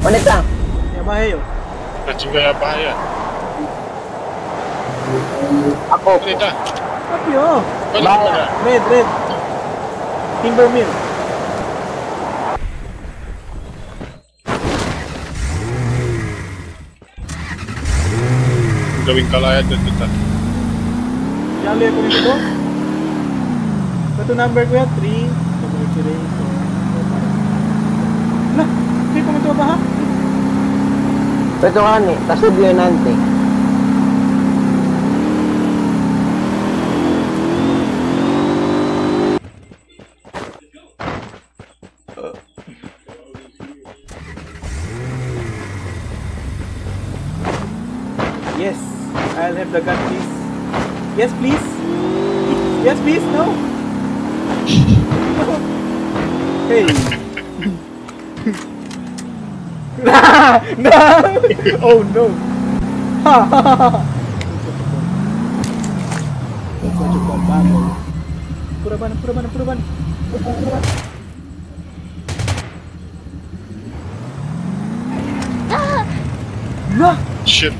Mana tak? Yang bahaya. Tinggal apa ya? Ako. Kita. Apa yo? Bahaya. Red. Timber mill. Gawing kalayaan doon kita. Jali ako nito. Ito number ko yan, 3. Number 3. Lah, hindi pa ito ba ha? Ito kan eh, tasubyo nanti. Yes, I'll have the gun, please. Yes, please. Yes, please. No. Hey. No. Oh no. Puraban. Nah. Shit.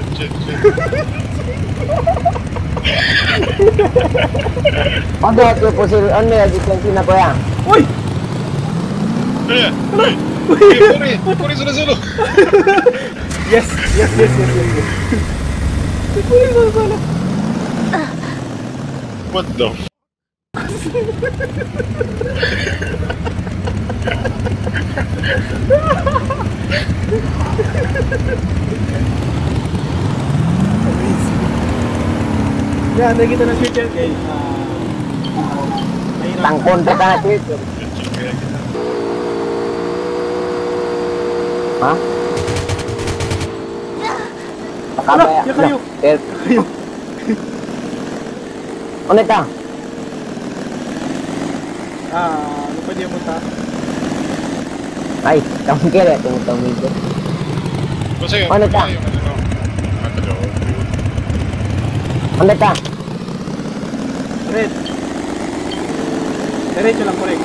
Ada tu posil ane di kantina ko ya. Uy. Kaya. Kuri solo. Yes. Puri. What the f... Ya, ada kita nak switch okay. Tangkon ka na dito. Ha? Ala, ya kayo. Ano ta? Lupa dia muta. Ay, kamu kira tunggu itu. Masaya. Ano ta? Ano ta? Red. Derecho lang, kore.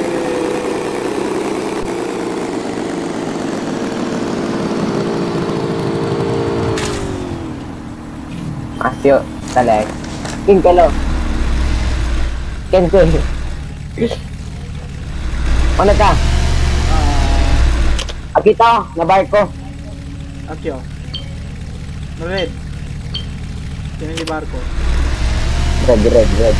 Masyo, talag. King kalo. Ken ko. Ano ta? Akita, na barko. Aquí oh. No red. Tiene el barco. Red.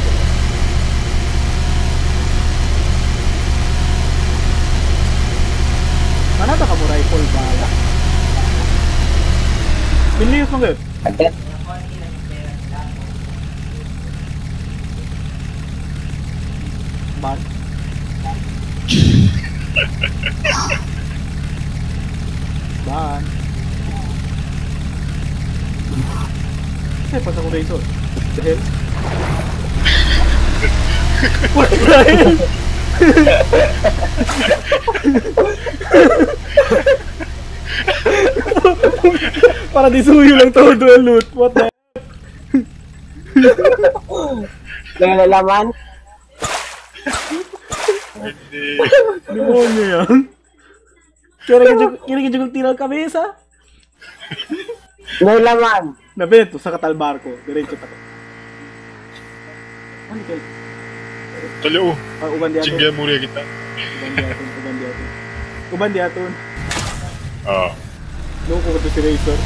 Mana tak kamu rifle bala? Pinlius mo gud. Ada. Ban. Ban. Pas aku razor. The hell? What the hell? Para disuyo lang todo ang loot. What the hell? Nalalaman? Demonyo yan. Kira juga tira kabisa. Nalalaman. Nabeto sa katal barko. Diretso pa to. Ano kayo? Talo. Uban di aton. Cingga muria kita. Uban di aton. Nuko ko to si Razor.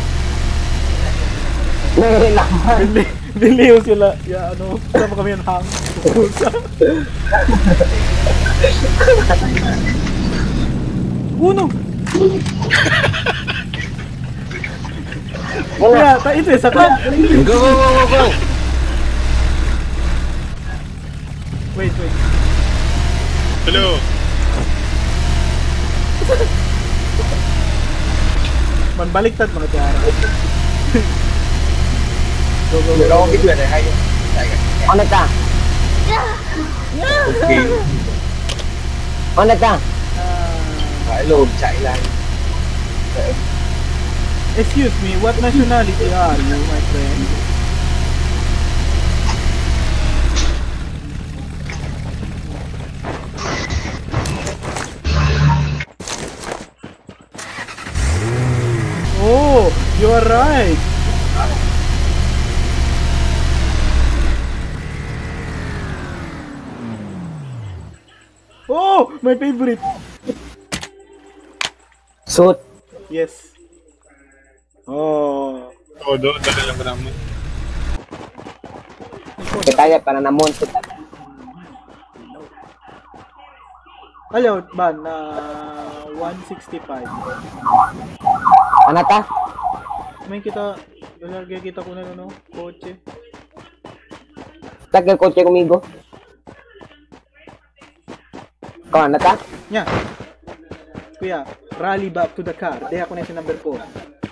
Nalalaman. Bili sila. Ya ano, sama kami ang hang. Uno. Ya, itu ya sakit. Go. Wait. Talo. Man baliktad mga tiara. Go. Lo cái chuyện này hay. Ano ta? Ok. Ano ta? Phải lùn chạy lại. Excuse me, what nationality are you, my friend? Oh! My favorite! Suit. Yes. Oh. Oo, doon. Dali lang naman. Kaya para namuntot. Hello, ban na 165. Ano ta? May kita, lalagay kita ko na no, kotse. Tagal kotse kumigo. Kau ano ta? Nya. Kuya, rally back to the car. Deha ko na si number 4.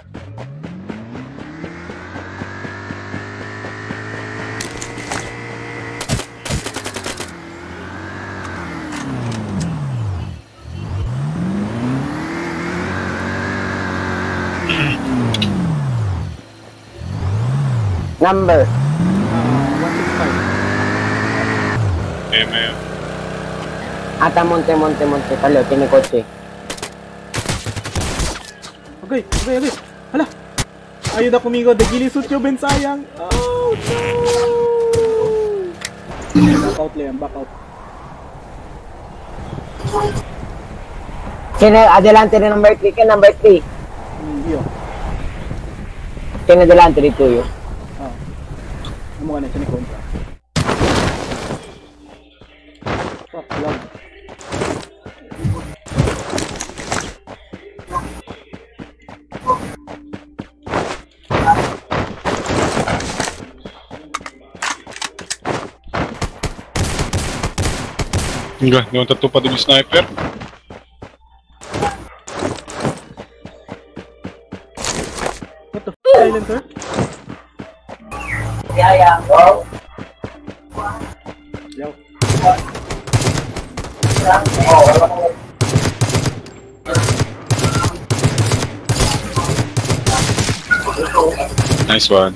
Number. 165. May. Ata monte. Palo, kini kotse. Okay. Hala. Ayun na kumigo. Dagilisot yung ben sayang. Oh, no. Back out lang. Back out. Kini adelante na number 3. Kini number 3. Iyo. Kini adelante dito yo. Ah. Amo ka na siya ni kontra. Fuck, lang. Enggak, yung tatupad yung sniper. What the f*** silencer? Yeah. Wow. Yo. Nice one.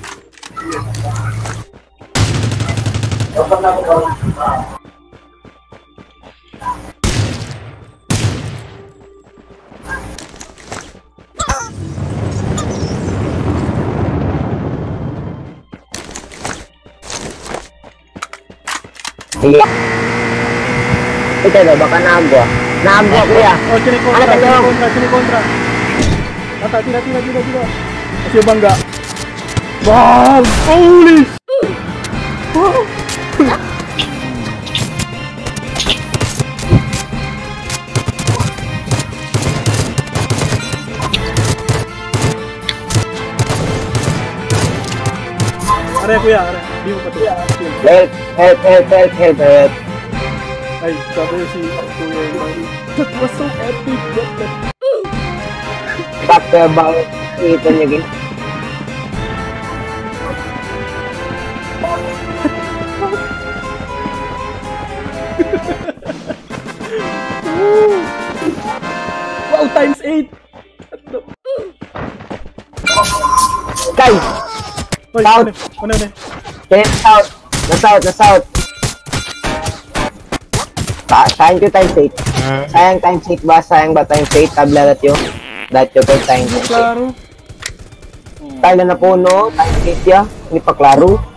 Iya. Ito daw, baka naagwa. Naagwa kuya. Oh, sini kontra, Ano ba yun? sini kontra. Tata, tira. Kasi yung bangga. Wow! Holy s***! Wow! Are kuya, are. Di mo pa to. Help. Ay, sabi si kuya yung that was so epic. Back to about ito niya gin. Wow, times 8! Kay! Oy, South. ano? Kaya na south. Sayang ko times 8. Sayang times 8 ba? Sayang ba times 8? Tabla dat yun. Dat yun kay times 8. Klaro. Tayo na puno. Times 8 ya. Hindi pa klaro.